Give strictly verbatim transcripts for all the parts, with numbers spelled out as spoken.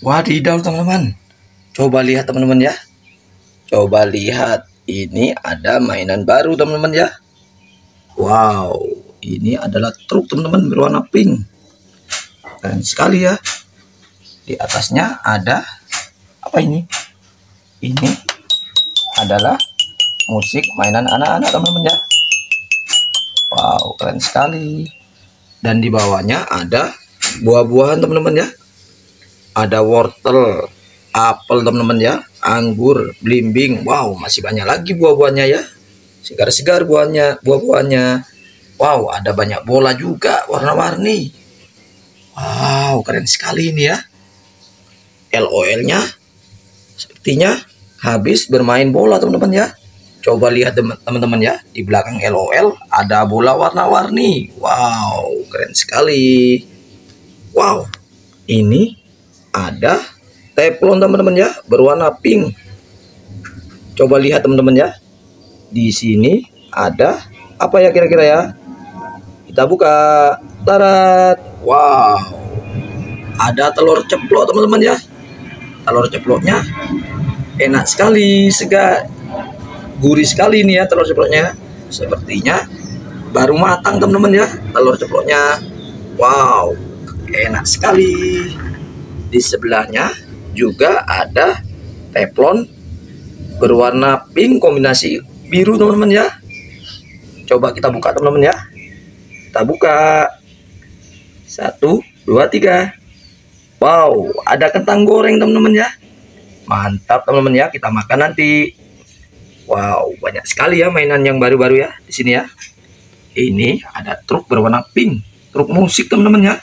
Wadidaw teman-teman, coba lihat teman-teman ya. Coba lihat, ini ada mainan baru teman-teman ya. Wow, ini adalah truk teman-teman berwarna pink. Keren sekali ya. Di atasnya ada apa ini? Ini adalah musik mainan anak-anak teman-teman ya. Wow, keren sekali. Dan di bawahnya ada buah-buahan teman-teman ya. Ada wortel, apel teman-teman ya, anggur, belimbing. Wow, masih banyak lagi buah-buahnya ya. Segar-segar buahnya, buah-buahnya. Wow, ada banyak bola juga warna-warni. Wow, keren sekali ini ya. L O L-nya sepertinya habis bermain bola teman-teman ya. Coba lihat teman-teman ya, di belakang L O L ada bola warna-warni. Wow, keren sekali. Wow, ini ada teflon teman-teman ya, berwarna pink. Coba lihat teman-teman ya. Di sini ada apa ya kira-kira ya? Kita buka. Tarat. Wow. Ada telur ceplok teman-teman ya. Telur ceploknya enak sekali, segar, gurih sekali ini ya telur ceploknya. Sepertinya baru matang teman-teman ya telur ceploknya. Wow, enak sekali. Di sebelahnya juga ada teflon berwarna pink kombinasi biru teman-teman ya. Coba kita buka teman-teman ya. Kita buka. Satu, dua, tiga. Wow, ada kentang goreng teman-teman ya. Mantap teman-teman ya, kita makan nanti. Wow, banyak sekali ya mainan yang baru-baru ya di sini ya. Ini ada truk berwarna pink, truk musik teman-teman ya.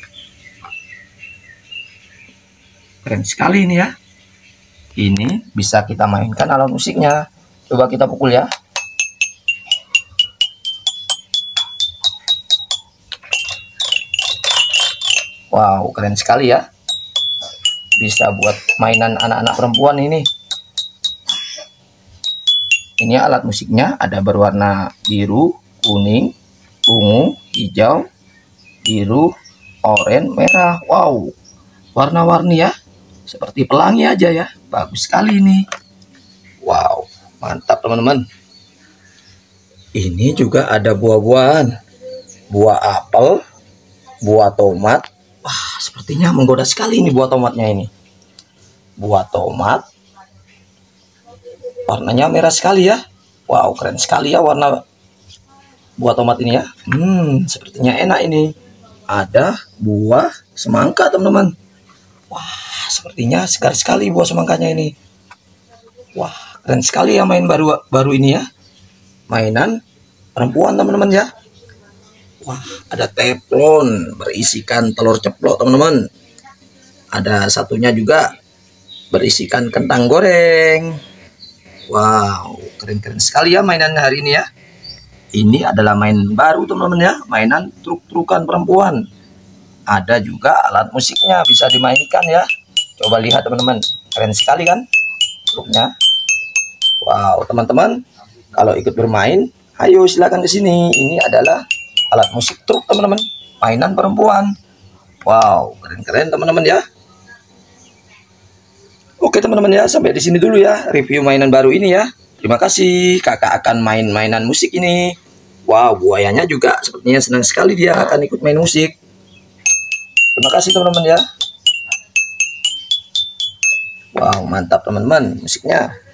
Keren sekali ini ya. Ini bisa kita mainkan alat musiknya. Coba kita pukul ya. Wow, keren sekali ya. Bisa buat mainan anak-anak perempuan ini. Ini alat musiknya ada berwarna biru, kuning, ungu, hijau, biru, oranye, merah. Wow, warna-warni ya. Seperti pelangi aja ya. Bagus sekali ini. Wow, mantap teman-teman. Ini juga ada buah-buahan. Buah apel, buah tomat. Wah, sepertinya menggoda sekali ini buah tomatnya ini. Buah tomat. Warnanya merah sekali ya. Wow, keren sekali ya warna buah tomat ini ya. Hmm, sepertinya enak ini. Ada buah semangka teman-teman. Wah, sepertinya segar sekali buah semangkanya ini. Wah, keren sekali ya main baru baru ini ya. Mainan perempuan teman-teman ya. Wah, ada teflon berisikan telur ceplok teman-teman. Ada satunya juga berisikan kentang goreng. Wow, keren-keren sekali ya mainan hari ini ya. Ini adalah main baru teman-teman ya, mainan truk-trukan perempuan. Ada juga alat musiknya bisa dimainkan ya. Coba lihat teman-teman, keren sekali kan truknya. Wow, teman-teman, kalau ikut bermain, ayo silakan ke sini. Ini adalah alat musik truk teman-teman, mainan perempuan. Wow, keren-keren teman-teman ya. Oke teman-teman ya, sampai di sini dulu ya review mainan baru ini ya. Terima kasih, kakak akan main mainan musik ini. Wow, buayanya juga sepertinya senang sekali dia akan ikut main musik. Terima kasih teman-teman ya. Wow, mantap teman-teman musiknya.